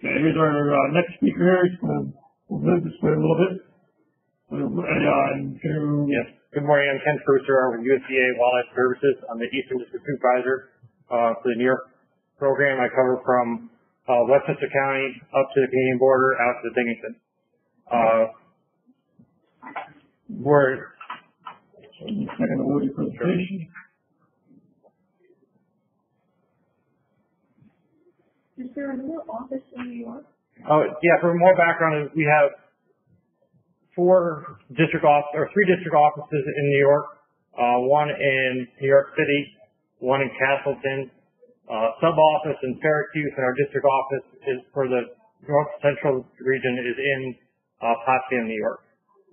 Okay, here's our next speaker here. We'll move this way a little bit. Yes. Good morning. I'm Ken Fruster with USDA Wildlife Services. I'm the Eastern District Supervisor for the New York program. I cover from Westchester County up to the Canadian border out to Binghamton. Is there another office in New York? Oh, yeah. For more background, we have three district offices in New York. One in New York City, one in Castleton, sub office in Syracuse, and our district office is for the North Central region is in Potsdam, New York.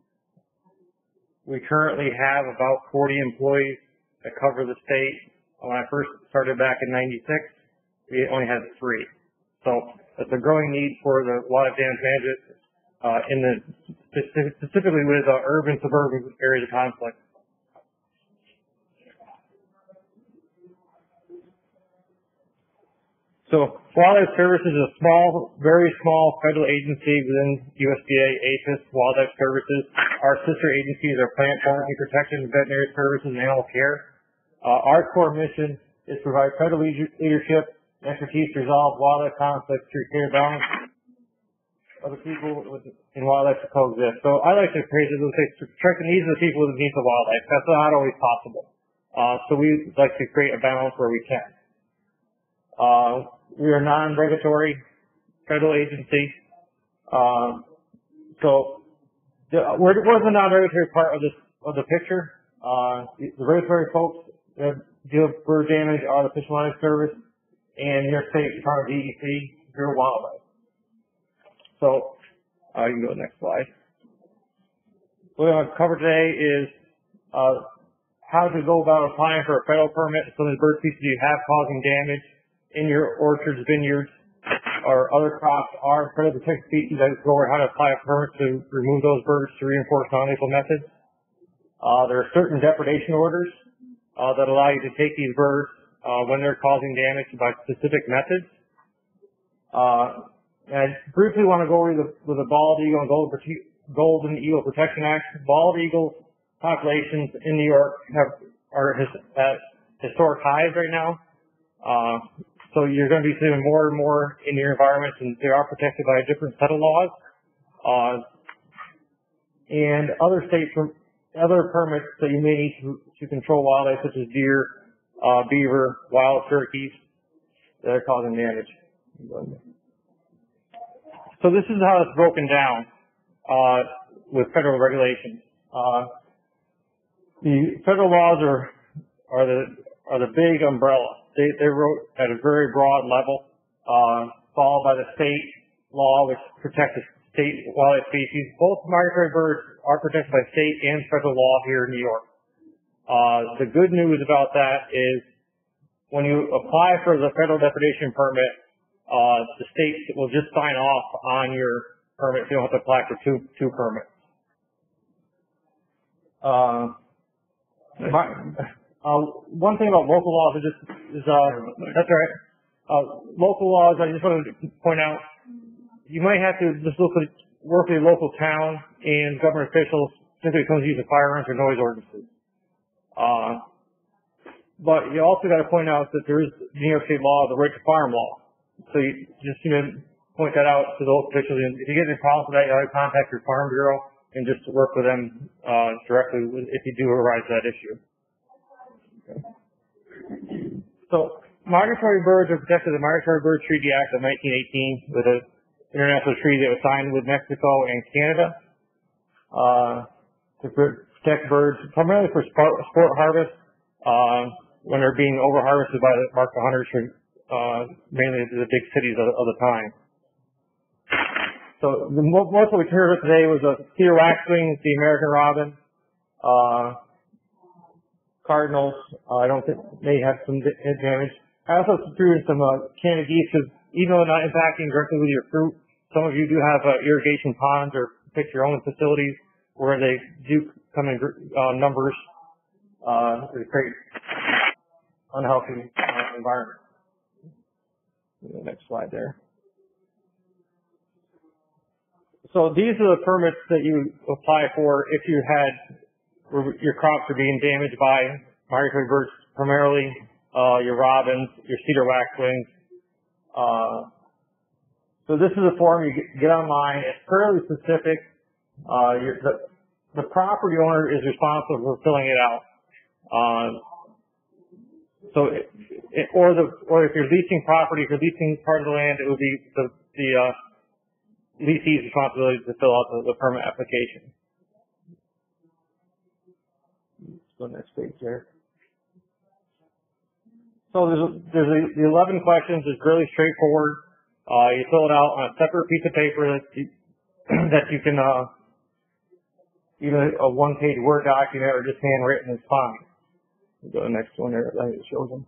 We currently have about 40 employees that cover the state. When I first started back in '96, we only had 3. So it's a growing need for the wildlife damage management specifically with urban suburban areas of conflict. So Wildlife Services is a very small federal agency within USDA APHIS Wildlife Services. Our sister agencies are Plant Quality Protection, Veterinary Services, and Animal Care. Our core mission is to provide federal leadership and expertise to resolve wildlife conflicts through fair balance of the people in wildlife to coexist. So I like to phrase it as to protect the needs of the people with the needs of wildlife. That's not always possible. So we like to create a balance where we can. We are a non-regulatory federal agency. So where's the non-regulatory part of the picture? The regulatory folks that deal with bird damage are the Fish and Wildlife Service and New York State Department of DEC, Bureau of Wildlife. So you can go to the next slide. What I'm going to cover today is how to go about applying for a federal permit for the bird species you have causing damage in your orchards, vineyards, or other crops are federally protected species. I go over how to apply a permit to remove those birds to reinforce non-lethal methods. There are certain depredation orders that allow you to take these birds when they're causing damage by specific methods. And I briefly want to go over with the bald eagle and golden eagle protection act. Bald eagle populations in New York are at historic highs right now. So you're going to be seeing more and more in your environments, and they are protected by a different set of laws. And other permits that you may need to control wildlife, such as deer, beaver, wild turkeys that are causing damage. So this is how it's broken down with federal regulations. The federal laws are the big umbrella. They wrote at a very broad level, followed by the state law, which protects the state wildlife species. Both migratory birds are protected by state and federal law here in New York. The good news about that is when you apply for the federal depredation permit, the state will just sign off on your permit. So you don't have to apply for two permits. One thing about local laws that's all right. Local laws, I just wanted to point out, you might have to just work with your local town and government officials simply because using firearms or noise ordinances. But you also got to point out that there is the New York State law, the right to farm law. So you just point that out to the local officials. And if you get any problems with that, you ought to contact your farm bureau and just work with them directly if you do arise that issue. So migratory birds are protected by the Migratory Bird Treaty Act of 1918 with an international treaty that was signed with Mexico and Canada to protect birds primarily for sport harvest when they're being over-harvested by the market hunters for mainly the big cities of the time. So most of what we heard about today was a cedar waxwing, the American robin, cardinals. I don't think they have some damage. I also threw in some Canada geese because even though they're not impacting directly with your fruit, some of you do have irrigation ponds or fix your own facilities where they do come in numbers to create unhealthy environment. The next slide there. So these are the permits that you apply for if you had your crops are being damaged by migratory birds, primarily your robins, your cedar waxwings. So this is a form you get online. It's fairly specific. The property owner is responsible for filling it out. Or if you're leasing property, if you're leasing part of the land, it would be the leasee's responsibility to fill out the permit application. Let's go next page there. So there's the 11 questions. It's really straightforward. You fill it out on a separate piece of paper that you can either a one-page Word document or just handwritten is fine. We'll go to the next one there. That shows them.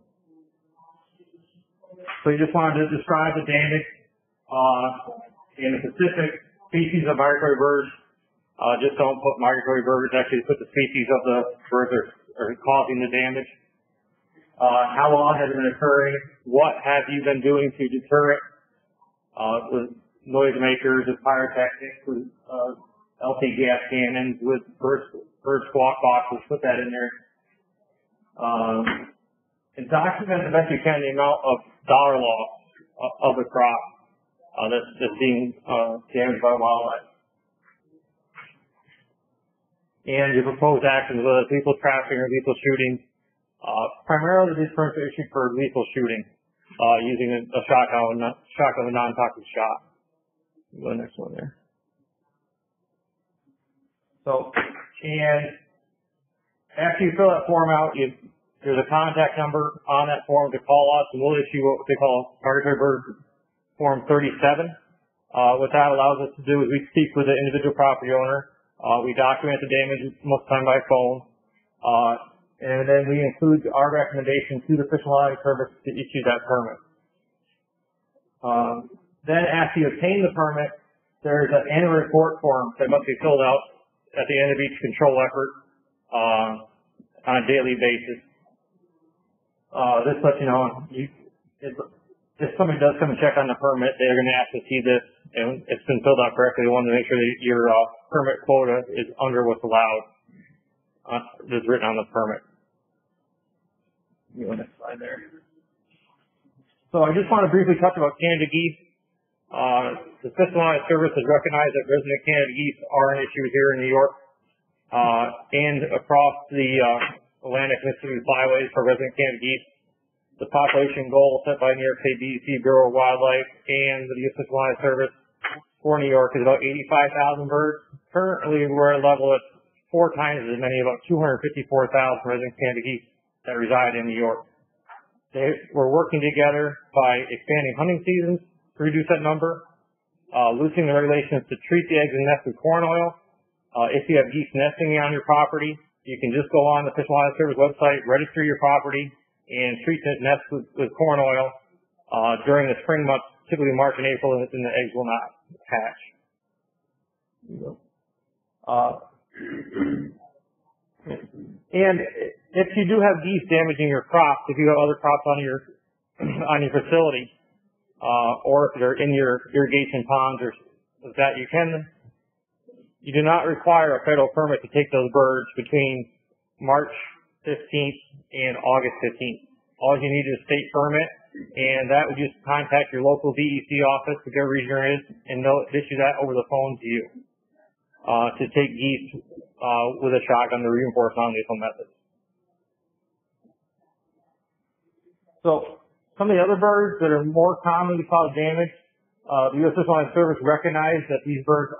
So you just wanted to describe the damage in the specific species of migratory birds. Just don't put migratory birds. Actually, put the species of the birds that are causing the damage. How long has it been occurring? What have you been doing to deter it? With noise makers, with pyrotechnics, with LP gas cannons, with bird squawk boxes. Put that in there. And document the best you can the amount of dollar loss of the crop that's being damaged by wildlife. And your proposed actions, whether it's lethal trapping or lethal shooting. Primarily, these permits are issued for lethal shooting using a shotgun with non-toxic shot. Go to the next one there. So, and after you fill that form out, there's a contact number on that form to call us, and we'll issue what they call Migratory Bird Form 37. What that allows us to do is we speak with the individual property owner. We document the damage most of the time by phone. And then we include our recommendation to the Fish and Wildlife Service to issue that permit. Then after you obtain the permit, there's an annual report form that must be filled out at the end of each control effort on a daily basis. This lets you know if somebody does come and check on the permit, they're going to ask to see this, and it's been filled out correctly. They want to make sure that your permit quota is under what's allowed. That's written on the permit. You go next slide there. So I just want to briefly touch about Canada geese. The Fish and Wildlife Service has recognized that resident Canada geese are an issue here in New York and across the Atlantic Mississippi flyways for resident Canada geese. The population goal set by New York State DEC Bureau of Wildlife and the U.S. Fish and Wildlife Service for New York is about 85,000 birds. Currently, we're at a level that's 4 times as many, about 254,000 resident Canada geese that reside in New York. We're working together by expanding hunting seasons to reduce that number, loosening the regulations to treat the eggs and nests with corn oil. If you have geese nesting on your property, you can just go on the Fish and Wildlife Service website, register your property, and treat the nest with corn oil during the spring months, typically March and April, and the eggs will not hatch. And if you do have geese damaging your crops, if you have other crops on your facility, or if they're in your irrigation ponds or that, you do not require a federal permit to take those birds between March 15th and August 15th. All you need is a state permit, and that would just contact your local DEC office, whichever region you're in, and they'll issue that over the phone to you to take geese with a shotgun to reinforce non-lethal methods. So some of the other birds that are more common to cause damage, the U.S. Fish and Wildlife Service recognized that these birds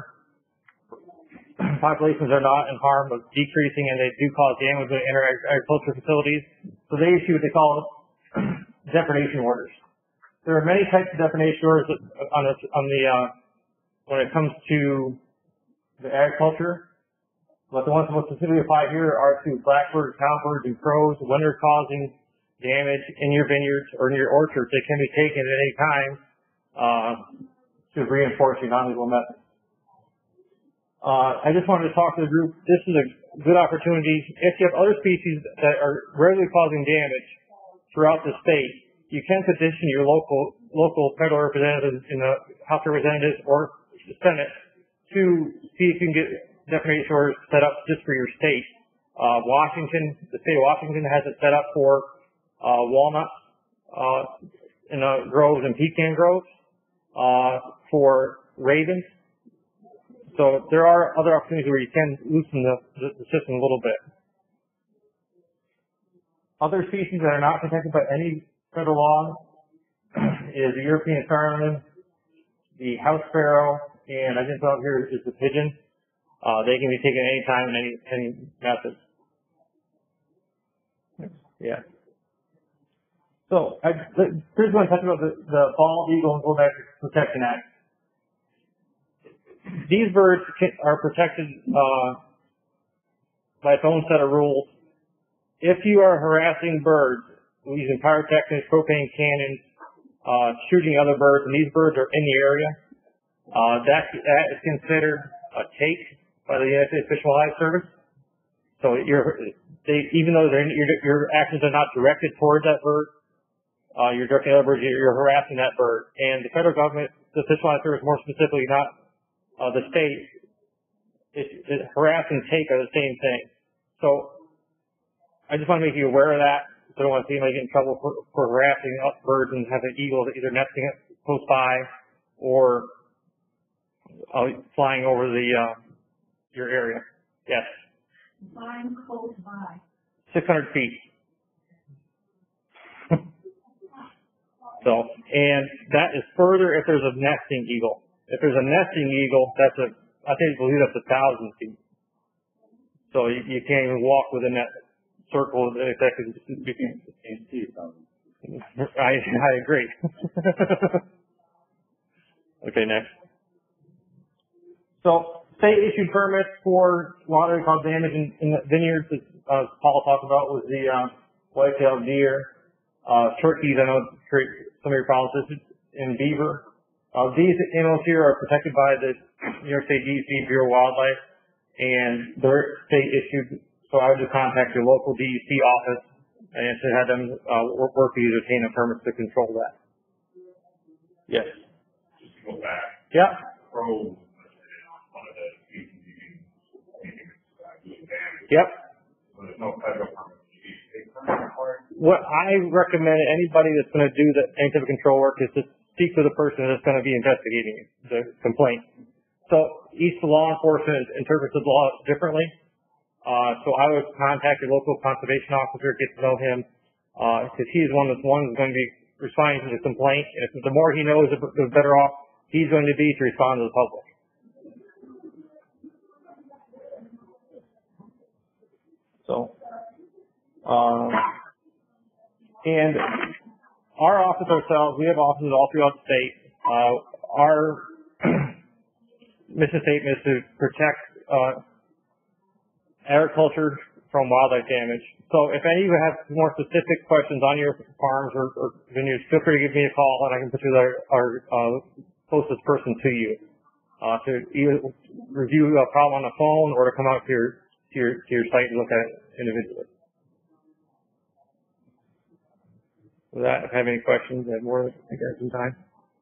populations are not in harm but decreasing, and they do cause damage in agricultural facilities. So they issue what they call depredation orders. There are many types of depredation orders when it comes to the agriculture, but the ones that most specifically apply here are to blackbirds, cowbirds, and crows when they're causing damage in your vineyards or in your orchards. They can be taken at any time to reinforce your non-lethal methods. I just wanted to talk to the group. This is a good opportunity. If you have other species that are regularly causing damage throughout the state, you can petition your local federal representatives in the House of Representatives or the Senate to see if you can get defamation orders set up just for your state. The state of Washington has it set up for walnut in groves and pecan groves, for ravens. So there are other opportunities where you can loosen the system a little bit. Other species that are not protected by any federal law is the European starling, the house sparrow, and I just out here is the pigeon. They can be taken anytime in any method. Yeah. So here's what I'm talking about the Bald Eagle and Goldback Protection Act. These birds are protected by its own set of rules. If you are harassing birds using pyrotechnics, propane cannons, shooting other birds, and these birds are in the area, that is considered a take by the United States Fish and Wildlife Service. So even though your actions are not directed towards that bird, you're directing other birds, you're harassing that bird. And the federal government, the Fish and Wildlife Service more specifically, not the state, harass and take are the same thing. So I just want to make you aware of that. So I don't want to see anybody get in trouble for harassing birds and having eagles either nesting close by or flying over your area. Yes. Flying close by. 600 feet. So, and that is further if there's a nesting eagle. If there's a nesting eagle, I believe that's 1,000 feet. So you can't even walk within that circle. I agree. Okay, next. So, state issued permits for what they call damage in the vineyards, as Paul talked about, was the white-tailed deer, turkeys. I know create some of your problems. And beaver. These animals here are protected by the New York State DEC Bureau of Wildlife, and they're state issued. So I would just contact your local DEC office and to have them work with you to obtain a permit to control that. Yes. Just to go back. Yeah. Crow, one of the species you can do damage. Yep. So there's no federal permit. You need a permit for it. What I recommend anybody that's going to do any type of control work is to speak to the person that's going to be investigating the complaint. So each law enforcement interprets the law differently. So I would contact your local conservation officer, get to know him, because he's one that's going to be responding to the complaint. And the more he knows, the better off he's going to be to respond to the public. So, and our office ourselves, we have offices all throughout the state. Our mission statement is to protect agriculture from wildlife damage. So if any of you have more specific questions on your farms or vineyards, feel free to give me a call and I can put you our closest person to you to either review a problem on the phone or to come out to your site and look at it individually. With that, if I have any questions, I have more than I got some time.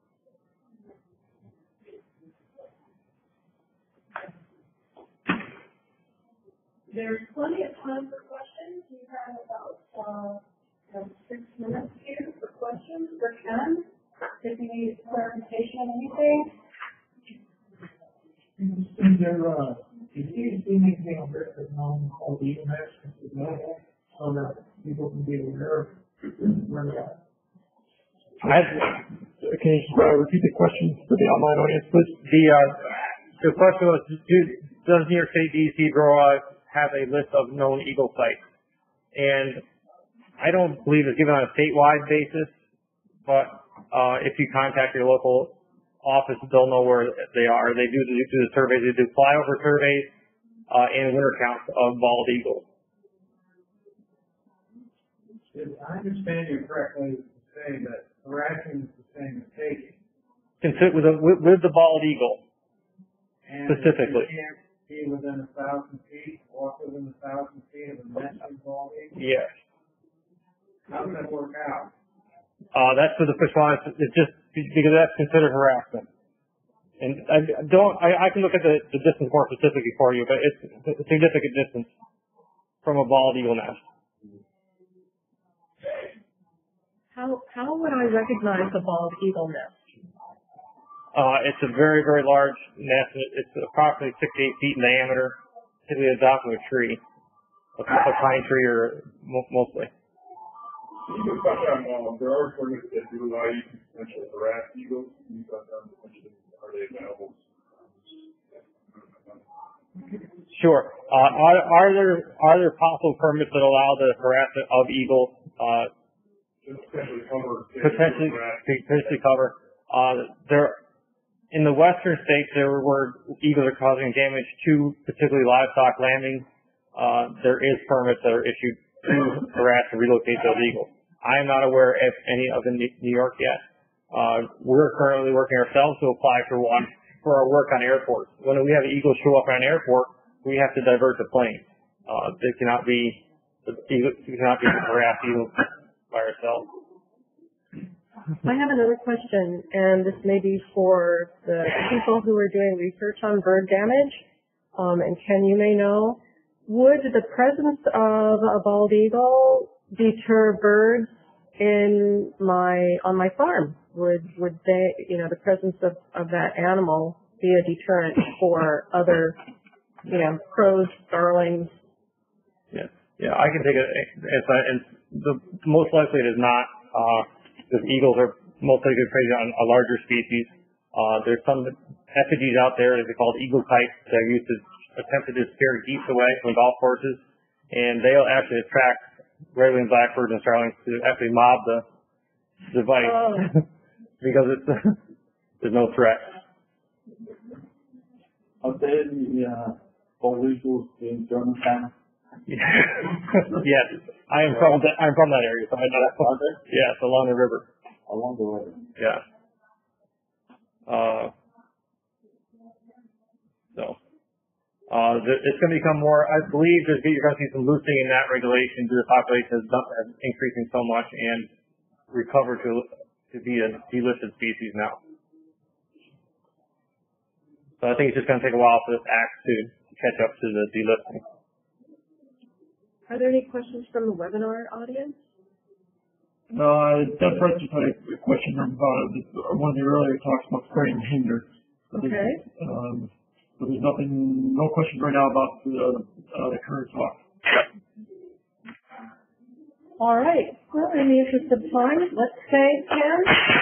There's plenty of time for questions. You have about 6 minutes here for questions for Ken. If you need clarification on anything. If you see anything on this that's known called the EMS, so that people can be aware of where they're at. Can you repeat the question for the online audience, please? The question was, does New York State DEC Bureau have a list of known eagle sites? And I don't believe it's given on a statewide basis, but if you contact your local office, they'll know where they are. They do the surveys. They do flyover surveys and winter counts of bald eagles. If I understand you correctly, to say that harassing is the same as taking. With the bald eagle, And specifically. you can't be within 1,000 feet, walk within 1,000 feet of a nesting bald eagle? Yes. How does that work out? That's for the fish wildlife. It's just because that's considered harassment. And I can look at the distance more specifically for you, but it's a significant distance from a bald eagle nest. How would I recognize a bald eagle nest? It's a very, very large nest. It's approximately 6 to 8 feet in diameter, typically the top of a tree, a pine tree or mostly. Can you just touch on, there are permits that do allow you to potentially harass eagles. Can you touch on potentially, are they available? Sure. Are there possible permits that allow the harassment of eagles? Potentially cover. In the western states, where eagles are causing damage to particularly livestock landings, there is permits that are issued to harass and relocate those eagles. I am not aware of any of them in New York yet. We're currently working ourselves to apply for one for our work on airports. When we have eagles show up on an airport, we have to divert the plane. They cannot be harassed eagles by ourselves. I have another question, and this may be for the people who are doing research on bird damage. And Ken, you may know, would the presence of a bald eagle deter birds on my farm? Would they, the presence of that animal be a deterrent for other, crows, starlings? Yeah, I can take it. Most likely it is not. Because eagles are most likely prey on a larger species. There's some effigies out there that are called eagle kites that are used to attempt to scare geese away from golf courses, and they'll actually attract red-winged blackbirds and starlings to actually mob the device because there's no threat. Are there any bald eagles in Germantown? Yes, I'm from that area, so I know that. Are there? Yes, along the river. Along the river. Yeah. It's going to become more. I believe you're going to see some loosening in that regulation due to the population is increasing so much and recovered to be a delisted species now. So I think it's just going to take a while for this act to catch up to the delisting. Are there any questions from the webinar audience? That's right, just had a question about one of the earlier talks about spraying hinder. Okay. So there's no questions right now about the current talk. All right. Well, in the interest of time, let's say, Ken,